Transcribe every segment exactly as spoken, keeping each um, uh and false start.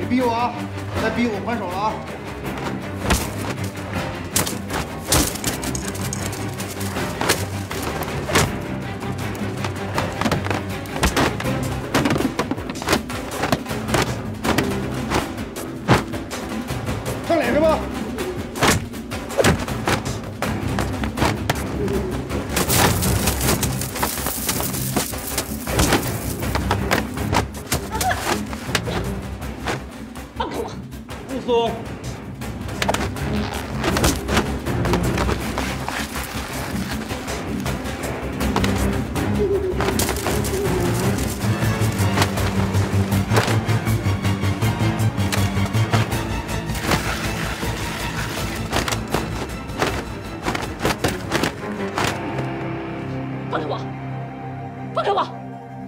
别逼我啊！再逼我还手了啊！上脸是吧？ 松。 放开我！放开我！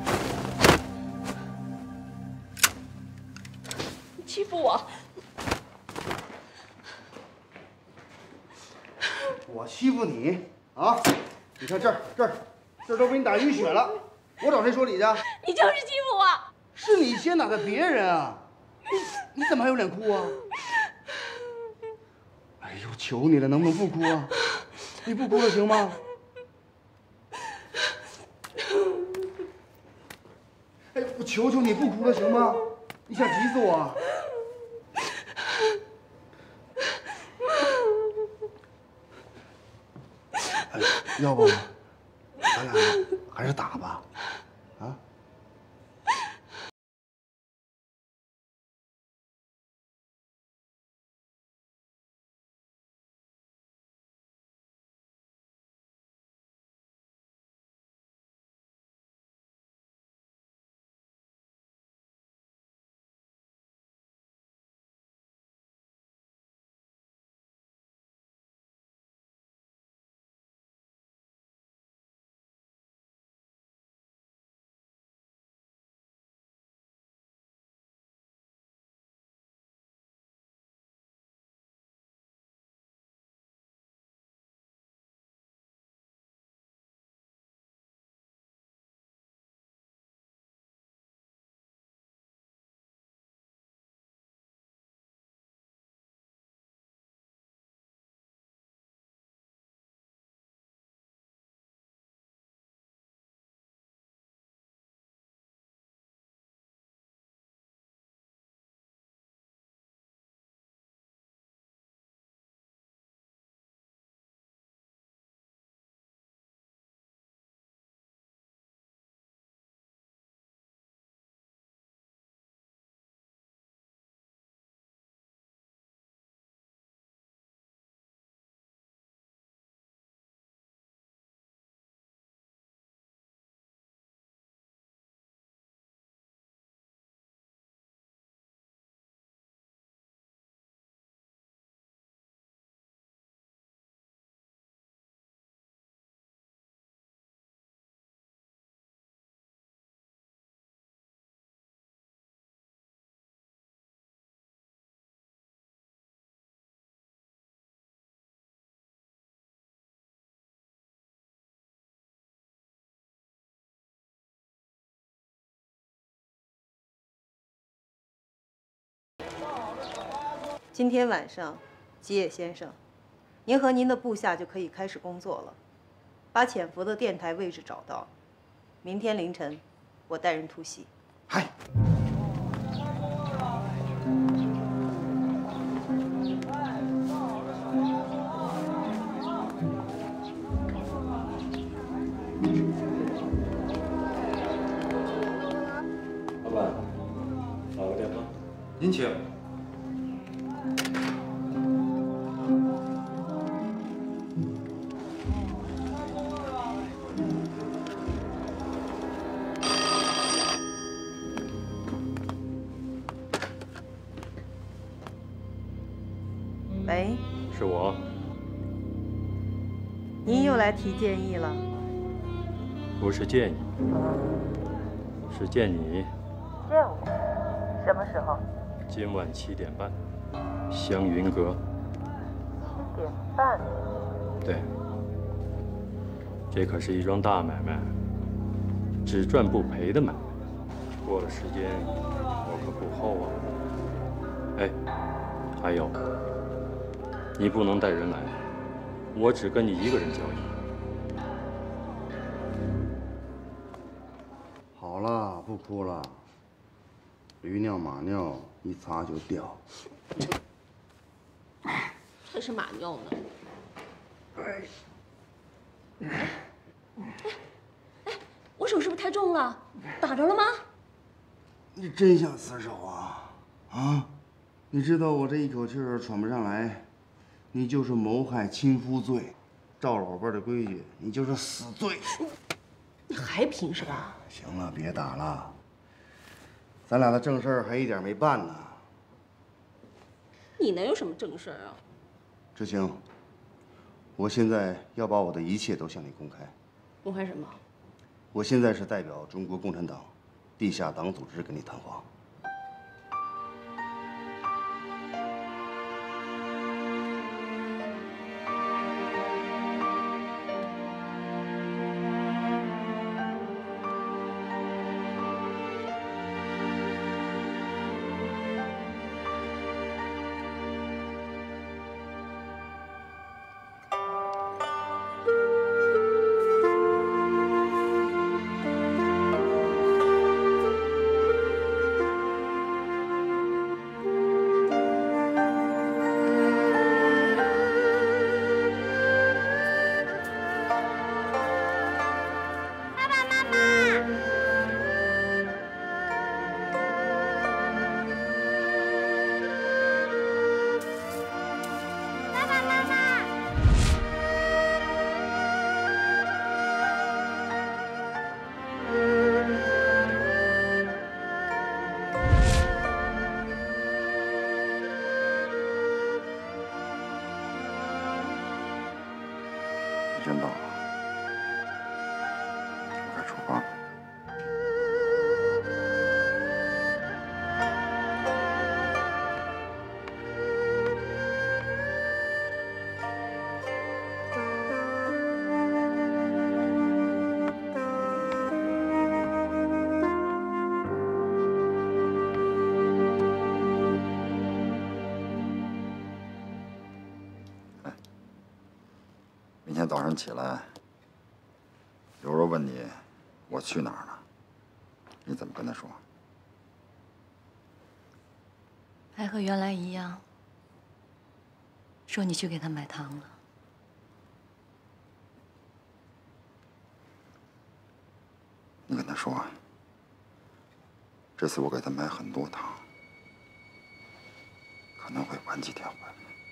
你欺负我！ 我欺负你啊！你看这儿这儿这儿都被你打晕血了，我找谁说理去？ 你就是欺负我！ 是你先打的别人啊！你你怎么还有脸哭啊？哎呦，求你了，能不能不哭啊？你不哭了行吗？哎，我求求你不哭了行吗？你想急死我啊？ 要不，咱俩还是打吧，啊？ 今天晚上，吉野先生，您和您的部下就可以开始工作了，把潜伏的电台位置找到。明天凌晨，我带人突袭。 嗨。 老板，打个电话。 您请。 喂， 是我。 您又来提建议了？ 不是见你，是见你。 见我？什么时候？ 今晚七点半，香云阁。 七点半。 对，这可是一桩大买卖，只赚不赔的买卖。过了时间，我可不厚啊。 哎，还有，你不能带人来，我只跟你一个人交易。 好了，不哭了。驴尿马尿一擦就掉。 才是马尿呢。哎，哎，哎，我手是不是太重了？打着了吗？ 你真想死手啊？啊？你知道我这一口气儿喘不上来，你就是谋害亲夫罪。照老辈的规矩，你就是死罪。 你还拼是吧？ 行了，别打了。咱俩的正事儿还一点没办呢。 你能有什么正事儿啊？ 知青，我现在要把我的一切都向你公开。 公开什么？ 我现在是代表中国共产党地下党组织跟你谈话。 时间到了，我该出发了。明天早上起来，柔柔问你我去哪儿了，你怎么跟她说？ 还和原来一样，说你去给他买糖了。 你跟她说，这次我给她买很多糖，可能会晚几天回来。